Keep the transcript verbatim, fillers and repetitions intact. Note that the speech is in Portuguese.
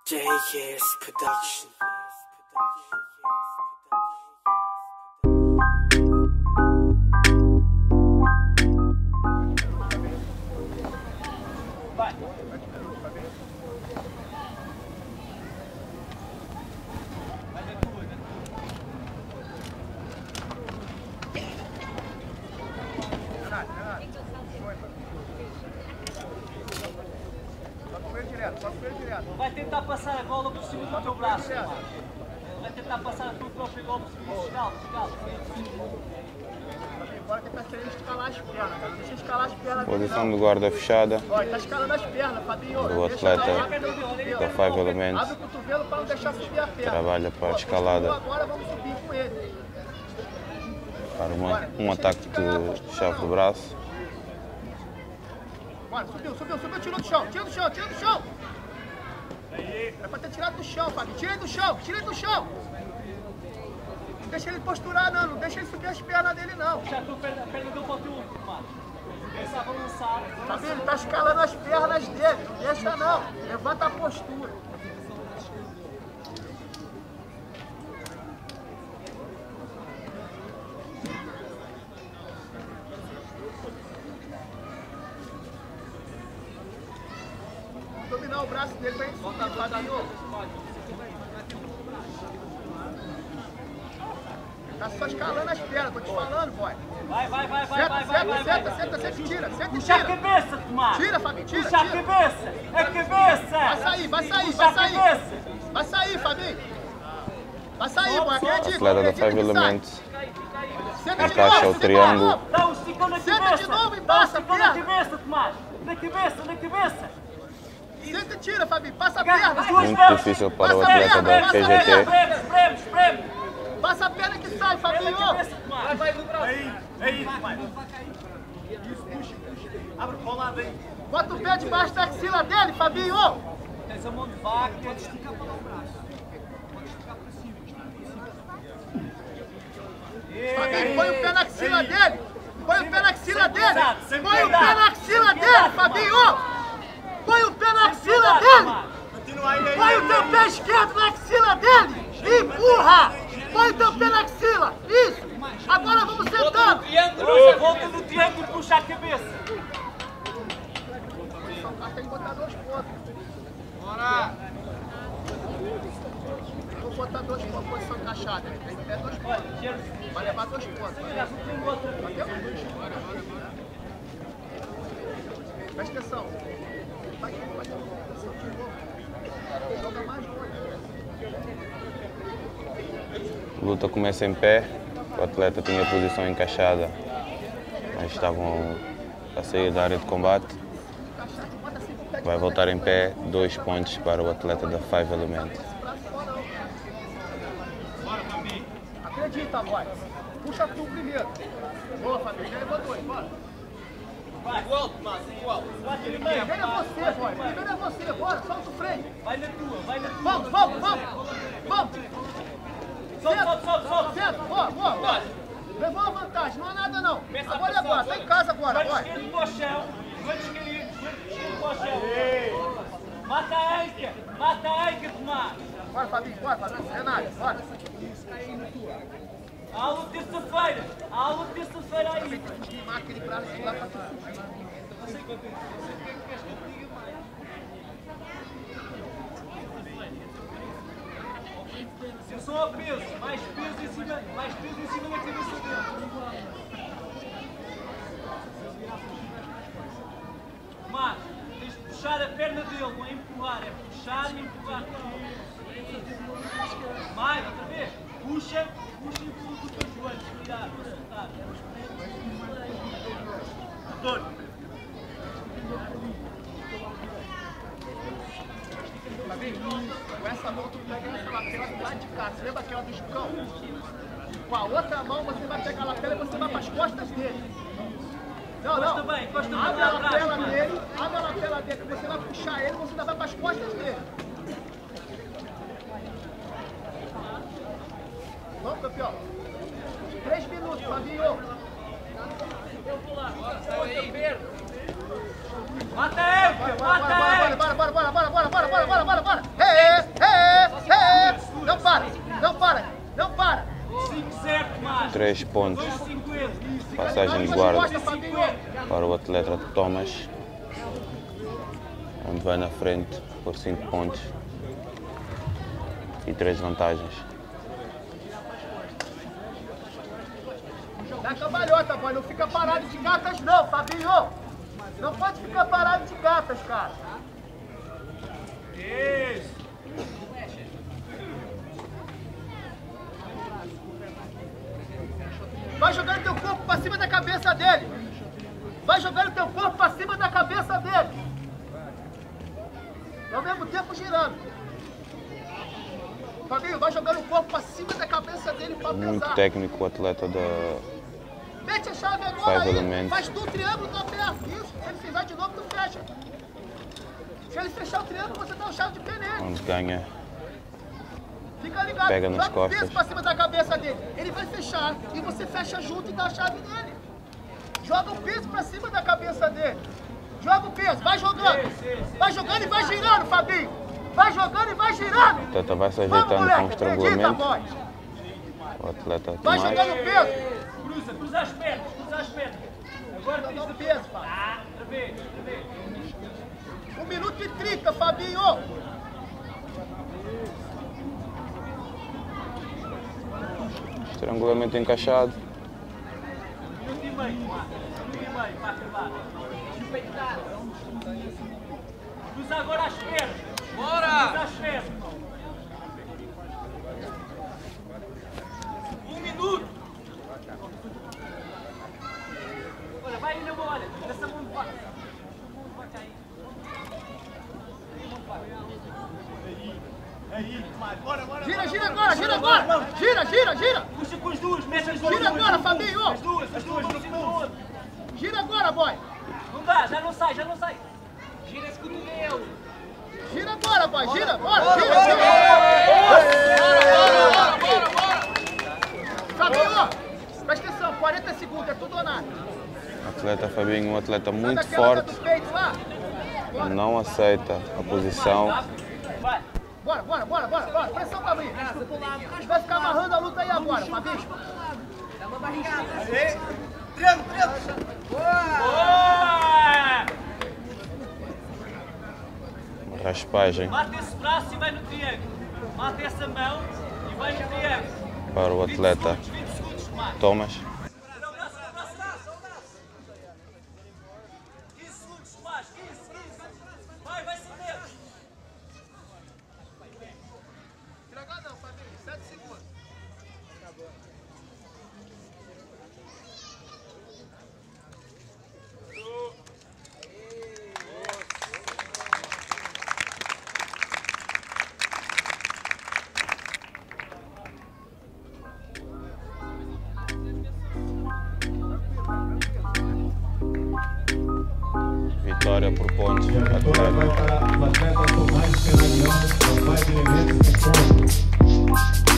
J K S Production. Vai. Vai tentar passar a bola por cima do teu braço, mano. Vai tentar passar a tua própria bola por cima. Escala, escala. Agora que tá querendo escalar as pernas, cara. Deixa escalar as pernas. Posição do guarda fechada. Ó, ele tá escalando as pernas, Fabinho. Do atleta da Five Elements. Abre o cotovelo para não deixar subir a perna. Trabalha para a escalada. Agora vamos subir com ele. Para uma, um ataque de chave do braço. Bora, subiu, subiu, subiu, tirou do chão, tira do chão, tira do chão. É pra ter tirado do chão, Fabinho. Tira ele do chão, tira ele do chão. Não deixa ele posturar, não. Não deixa ele subir as pernas dele, não. Já tu perna deu para o teu último, mano. Começa a balançar. Fabinho, ele tá escalando as pernas dele. Não deixa, não. Levanta a postura. Dominar o braço dele pra ele subir, Fabinho. Tá só escalando as pernas, tô te falando, boy. Vai, vai, vai, vai, Senta, vai, senta, vai, vai, senta, vai. senta, senta, tira, senta e Puxa a tira. cabeça, Tomás. Tira, Fabinho, tira, Puxa a tira. cabeça. É a cabeça. Vai sair, vai sair, Puxa vai a sair. cabeça. Vai sair, Fabinho. Vai sair, boy, acredita. Atleta da acredita Five que sai. Elements. Senta de Encaixa novo, o senta triângulo. de novo. Dá um esticão na Senta cabeça. de novo e Dá um passa a esticão na perna. cabeça, Tomás. Na cabeça, na cabeça. Senta e tira, Fabinho, passa a As perna. duas Muito pernas. difícil para o Passa a atleta perna, da passa a P G T. perna. Espreme, espreme, espreme. Passa a perna que sai, Fabinho. Vai, vai no braço. Aí, aí, Tomás. Abre para o lado aí. Bota o pé debaixo da axila dele, Fabinho. Tens a mão de vaca. Pode esticar para o braço. Pode esticar para cima. Fabinho, põe o pé na axila dele. Põe o pé na axila Sem dele. piedade, sem Põe o pé piedade. na axila Sem dele, piedade, Fabinho. Põe o pé na axila Cuidado, dele. Tomás. Põe o teu pé esquerdo na axila dele. E empurra. Põe o teu pé na axila. Isso. Agora vamos sentando. Triângulo, volta no triângulo e puxa a cabeça. Tem que botar dois pontos. Bora! Vou botar dois pontos em posição encaixada. Tem que ter dois pontos. Vai levar dois pontos. Bateu? Presta atenção. Vai, vai, vai. Joga mais longe. Luta começa em pé. O atleta tinha a posição encaixada, mas estavam a sair da área de combate. Vai voltar em pé, dois pontos para o atleta da Five Elements. Acredita, boy. Puxa tu primeiro. Boa, Fabinho. Já levou dois, bora. Vai, igual, Tomás, igual. Primeiro é você, boy. Primeiro é você. Bora, solta o freio. Vai na tua, vai na tua. Vamos, vamos, vamos. Vamos. Solta, solta, solta, solta. Senta, boa, boa, boa. Levou a vantagem, não há nada não. Pensa Agora é a agora, pressão, tá em casa agora, joelho boy. esquerdo para o chão, joelho esquerdo, joelho esquerdo para o chão. Mata a anca, mata a anca, Tomás. Bora, Fabinho, bora, Fabinho. Renato, bora. Há aula de terça-feira, há aula de terça-feira aí. Tem que queimar aquele braço lá pra tu. Eu sou ao peso, mais peso em cima, mais peso em cima da cabeça dele. Mas, tens de puxar a perna dele, não é empurrar, é puxar e empurrar. Mais, outra vez. Puxa, puxa e empurra com o teu joelho, cuidado, para soltar. Antônio. Com essa mão tu pega essa lapela do lado de cá. Você lembra aquela do Jucão? Com a outra mão você vai pegar a lapela e você vai para as costas dele. Não, não. Encosta bem, encosta bem Abre a atrás, lapela mano. dele, abre a lapela dele, que você vai puxar ele e você vai para as costas dele. Vamos, campeão. Três minutos, Fabinho. Eu vou lá, agora sai aí. Mata ele, Bora, mata bora, ele. bora, bora, bora, bora, bora, bora, bora, bora, bora, bora, bora. Ei, ei. três pontos. Passagem de guarda para o atleta Thomas, onde vai na frente por cinco pontos e três vantagens. Dá cambalhota, boy. Não fica parado de gatas, não, Fabinho. Não pode ficar parado de gatas, cara. Isso. Vai jogando teu corpo pra cima da cabeça dele. Vai jogando teu corpo pra cima da cabeça dele. E ao mesmo tempo girando. Fabinho, vai jogando o corpo pra cima da cabeça dele pra pesar. Muito técnico o atleta da Mete a chave agora Five aí. Elements. Faz tu o triângulo do aberto. Isso. Se ele fizer de novo, tu fecha. Se ele fechar o triângulo, você dá o chave de pé nele. onde ganha. Fica ligado. Pega nas Joga o peso costas. pra cima da cabeça dele. Ele vai fechar e você fecha junto e dá a chave nele. Joga o peso pra cima da cabeça dele. Joga o peso, vai jogando. Vai jogando e vai girando, Fabinho. Vai jogando e vai girando. O atleta vai se Vamos, ajeitando com o moleque. Acredita, estrangulamento. boy. O atleta Vai Tomás. jogando o peso. Cruza, cruza as pernas, cruza as pernas. Agora tens Dá de o peso, Fabinho. Ah, outra vez, outra vez. Um minuto e trinta, Fabinho. Estrangulamento encaixado. Um minuto e meio, Tomás. Um minuto e meio para acabar. Respeitar. Cruza agora as pernas. Bora! Cruza as pernas. Um minuto. Olha, vai aí na bola, olha. Essa mão de vaca. Essa mão de vaca aí. Gira, gira agora, gira agora. Gira, gira, gira. Puxa com as duas, mexe as duas. Gira agora, Fabinho. As duas, as duas no fundo. Gira agora, boy. Não dá, já não sai, já não sai. Gira esse cotovelo. Gira agora, boy. Gira, bora. Gira, gira. Fabinho, presta atenção. quarenta segundos, é tudo ou nada. Atleta Fabinho, um atleta muito Manda aquela forte. do peito lá. Bora. Não aceita a posição. Vai. Bora, bora, bora, bora, bora. Pressão pra abrir. Vai ficar amarrando a luta aí agora, Fabinho. Boa! Uma raspagem Mata esse braço e vai no triângulo. Mata essa mão e vai no triângulo. para o atleta vinte segundos, Tomás. Thomas. quinze segundos, Tomás. quinze, quinze. Vai, vai sem medo. Entregar não, Fabinho. sete segundos. Vitória por pontos. Agora vai Atleta. para o atleta Tomás Fernandes, do Five Elements Performance.